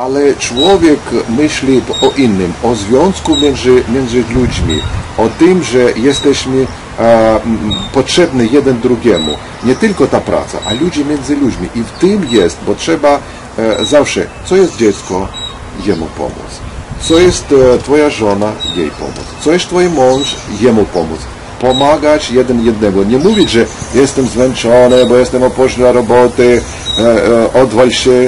Ale człowiek myśli o innym, o związku między ludźmi, o tym, że jesteśmy potrzebni jeden drugiemu. Nie tylko ta praca, a ludzie między ludźmi. I w tym jest, bo trzeba zawsze, co jest dziecko, jemu pomóc. Co jest twoja żona, jej pomóc. Co jest twój mąż, jemu pomóc. Pomagać jeden jednego. Nie mówić, że jestem zmęczony, bo jestem opóźniony na roboty, odwal się,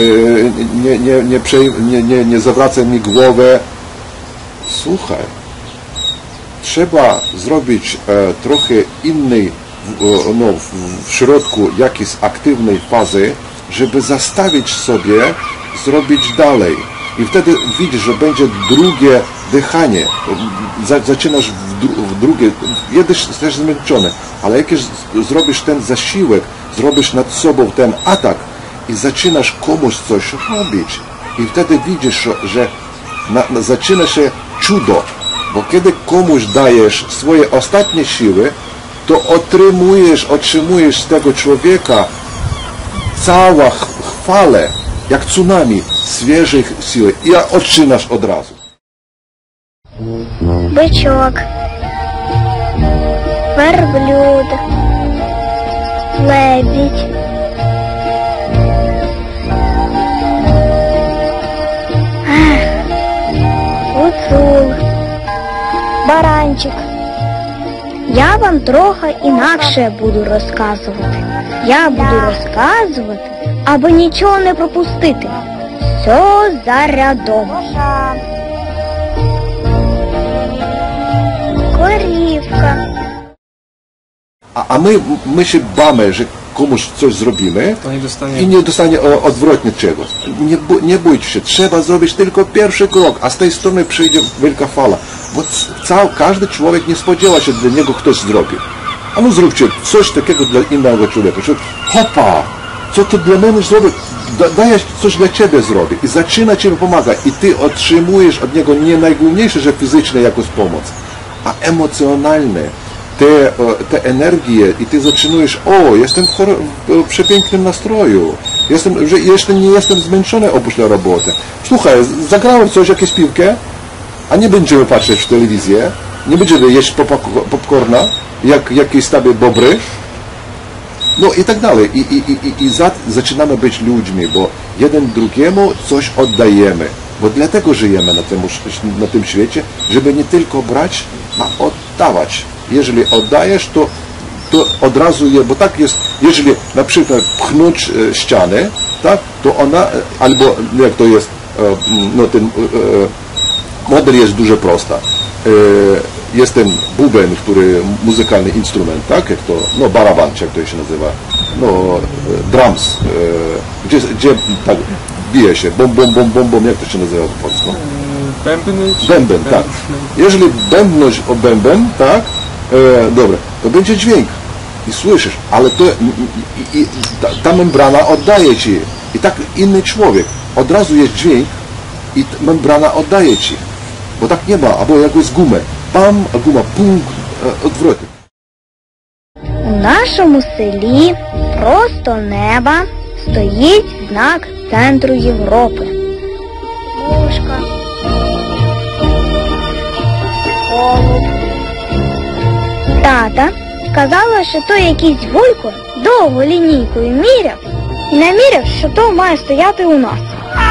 nie zawracaj mi głowę. Słuchaj, trzeba zrobić trochę innej, w środku jakiejś aktywnej fazy, żeby zastawić sobie zrobić dalej. I wtedy widzisz, że będzie drugie dychanie. Zaczynasz w drugie, jesteś zmęczony, ale jak już zrobisz ten zasiłek, zrobisz nad sobą ten atak i zaczynasz komuś coś robić. I wtedy widzisz, że zaczyna się cudo. Bo kiedy komuś dajesz swoje ostatnie siły, to otrzymujesz z tego człowieka całą chwalę, jak tsunami, świeżych sił. I otrzymasz od razu. Бичок, верблюд, лебідь, гуцул, баранчик. Я вам трохи інакше буду розказувати. Я буду розказувати, аби нічого не пропустити. Все за рядом. Корівка. A my się bamy, że komuś coś zrobimy i nie dostanie odwrotnie czegoś. Nie bójcie się, trzeba zrobić tylko pierwszy krok, a z tej strony przyjdzie wielka fala. Bo każdy człowiek nie spodziewa się, że dla niego ktoś zrobi. A no zróbcie coś takiego dla innego człowieka. Hopa, co to dla mnie zrobi? Daję coś dla ciebie zrobi i zaczyna ciebie pomagać i ty otrzymujesz od niego nie najgłówniejsze, że fizyczne jakąś pomoc, a emocjonalne. Te energie i ty zaczynujesz, jestem w przepięknym nastroju, jeszcze nie jestem zmęczony oprócz na robotę. Słuchaj, zagrałem coś, jakieś piłkę, a nie będziemy patrzeć w telewizję, nie będziemy jeść popcorna, jak jakieś sobie bobry, no i tak dalej. I zaczynamy być ludźmi, bo jeden drugiemu coś oddajemy, bo dlatego żyjemy na tym świecie, żeby nie tylko brać, a oddawać. Jeżeli oddajesz, to od razu bo tak jest, jeżeli na przykład pchnąć ścianę, tak, to ona, albo jak to jest, ten model jest dużo prosta. Jest ten buben, który muzykalny instrument, tak, jak to, baraban, jak to się nazywa, drums, gdzie tak bije się, bom, jak to się nazywa po polsku? Bęben, tak. Jeżeli bębnąć o bęben, tak, dobra, to będzie dźwięk i słyszysz, ale ta membrana oddaje ci i tak inny człowiek, od razu jest dźwięk i membrana oddaje ci, bo tak nie ma, albo jakąś gumę, pam, a guma, pum, odwrotnie. У нашому селі просто неба стоїть знак центру Європи. Мушка. Голуб. Тата сказала, що то якийсь вуйко довго лінійкою міряв і наміряв, що то має стояти у нас.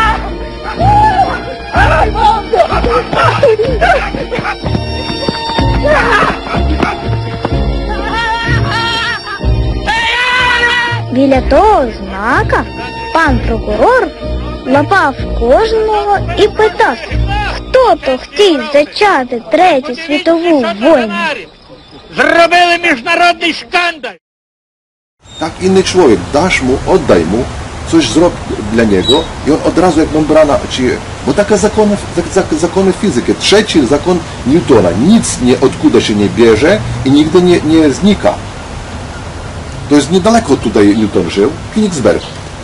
Біля того знака пан прокурор лапав кожного і питав, хто то хотів зачати Третю світову війну. Зробили міжнародний скандал. Tak inny człowiek, dasz mu, oddaj mu, coś zrób dla niego i on od razu jak membrana, bo takie zakony fizyki. Trzeci zakon Newtona, nic odkuda się nie bierze i nigdy nie znika. To jest niedaleko tutaj Newton żył, Königsberg.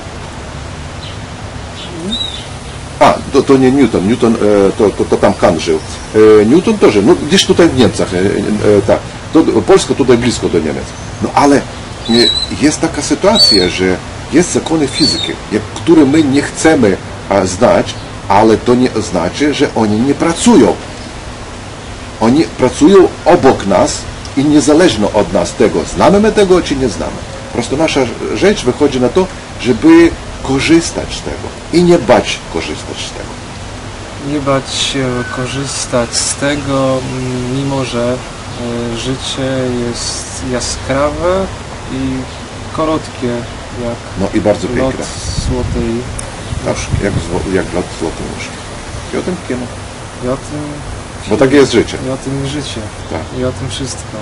To nie Newton, to tam Kant żył. Newton też, gdzieś tutaj w Niemczech, tak. Polska tutaj blisko do Niemiec. No ale jest taka sytuacja, że jest zakony fizyki, które my nie chcemy znać, ale to nie znaczy, że oni nie pracują. Oni pracują obok nas i niezależnie od nas tego, znamy my tego, czy nie znamy. Po prostu nasza rzecz wychodzi na to, żeby korzystać z tego i nie bać korzystać z tego. Nie bać się korzystać z tego, mimo że życie jest jaskrawe i krótkie, jak no i bardzo lot piękne. złotej muszki. Jak lot złotej muszki. I o tym kino. I o tym... Bo takie jest życie. I o tym życie. Tak. I o tym wszystko.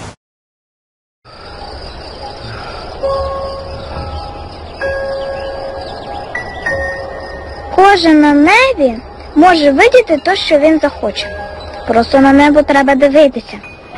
Кожен на небі може видіти те, що він захоче. Просто на небо треба дивитися.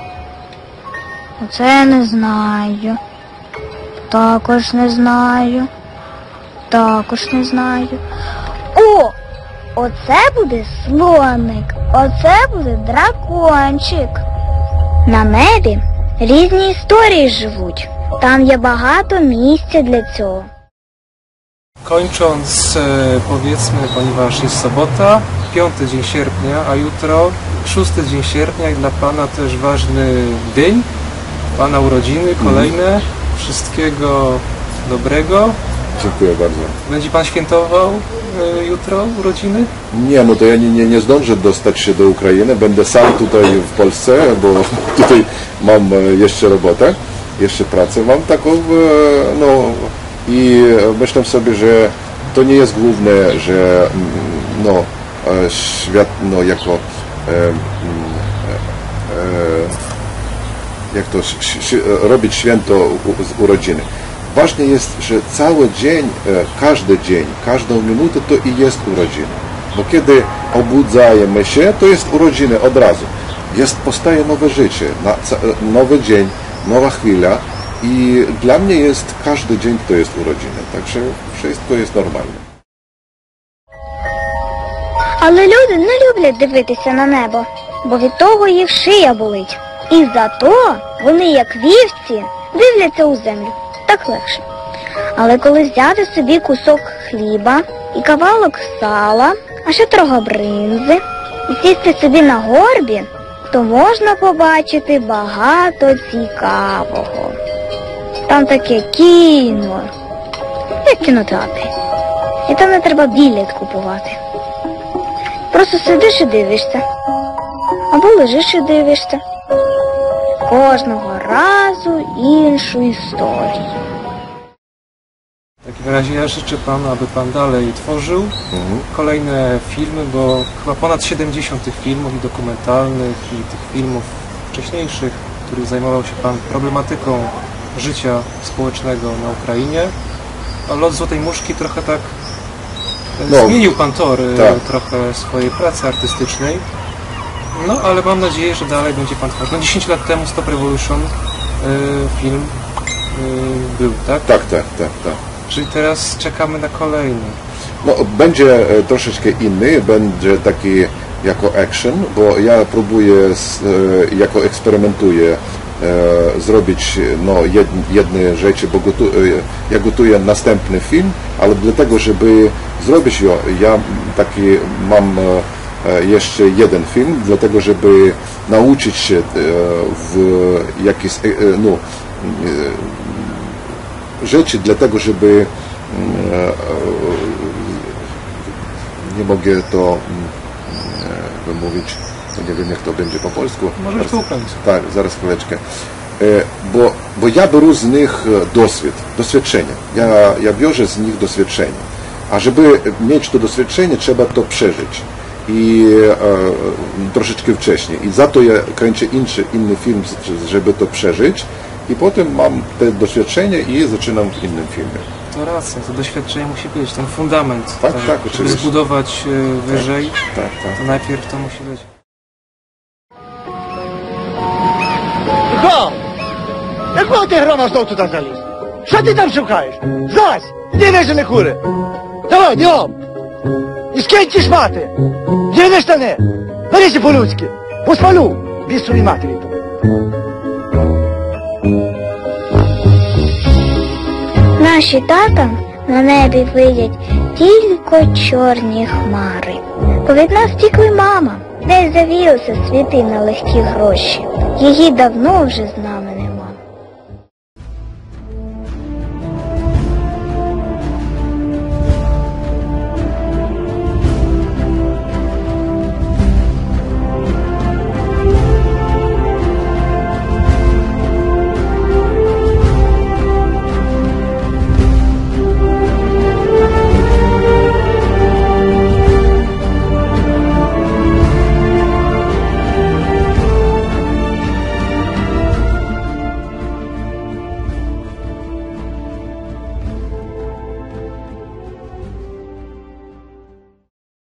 Оце я не знаю. Також не знаю. Також не знаю. О! Оце буде слоник. Оце буде дракончик. На небі різні історії живуть. Там є багато місця для цього. Kończąc, powiedzmy, ponieważ jest sobota, 5 dzień sierpnia, a jutro 6 dzień sierpnia i dla Pana też ważny dzień, Pana urodziny kolejne, wszystkiego dobrego. Dziękuję bardzo. Będzie Pan świętował jutro urodziny? Nie, no to ja nie zdążę dostać się do Ukrainy, będę sam tutaj w Polsce, bo tutaj mam jeszcze robotę, jeszcze pracę mam taką, no i myślę sobie, że to nie jest główne, że no, świat, no jako jak to robić święto z urodziny. Ważne jest, że cały dzień, każdy dzień, każdą minutę to i jest urodziny. Bo kiedy obudzajemy się, to jest urodziny od razu. Powstaje nowe życie, nowy dzień, nowa chwila i dla mnie jest każdy dzień to jest urodziny. Także wszystko jest normalne. Але люди не люблять дивитися на небо, бо від того їх шия болить. І зато вони, як вівці, дивляться у землю. Так легше. Але коли взяти собі кусок хліба і кавалок сала, а ще трохи бринзи, і сісти собі на горбі, то можна побачити багато цікавого. Там таке кіно, як кінотеатр. І там не треба білет купувати. Просто сидиш і дивишся. Або лежиш і дивишся. Кожного разу іншу історію. W takim razie ja życzę Panu, aby Pan dalej tworzył kolejne filmy, bo chyba ponad 70 tych filmów i dokumentalnych i tych filmów wcześniejszych, w których zajmował się Pan problematyką życia społecznego na Ukrainie. A Lot Złotej Muszki trochę tak zmienił Pan tor trochę swojej pracy artystycznej. No, ale mam nadzieję, że dalej będzie Pan tworzył. No, 10 lat temu Stop Revolution film był, tak? Tak. Czyli teraz czekamy na kolejny. No, będzie troszeczkę inny, będzie taki jako action, bo ja próbuję, jako eksperymentuję zrobić no, jedne rzeczy, bo ja gotuję następny film, ale dlatego, żeby zrobić ją, ja taki mam jeszcze jeden film, dlatego, żeby nauczyć się w jakiś, no, rzeczy, dlatego, żeby nie mogę to wymówić, nie wiem jak to będzie po polsku. Możesz to ukraińsku. Tak, zaraz chwileczkę. Bo ja biorę z nich doświadczenie. Ja biorę z nich doświadczenie. A żeby mieć to doświadczenie, trzeba to przeżyć. I troszeczkę wcześniej. I za to ja kręcę inny film, żeby to przeżyć. I potem mam te doświadczenie i zaczynam w innym filmie. To racja, to doświadczenie musi być, ten fundament. Tak, żeby oczywiście. zbudować wyżej, Tak. to najpierw to musi być. Гол! Якого ти грома знов туди заліз? Що ти там шукаєш? Зась! Де вижени кури? Давай, бігом! І скинь ті шмати! Діни штани! Берися по-людськи! Поспалю! Бісові матері! Наші тата На небі виють тільки чорні хмари. Бо від нас тікли мама, десь завіялися світи на легкі гроші. Її давно вже знали.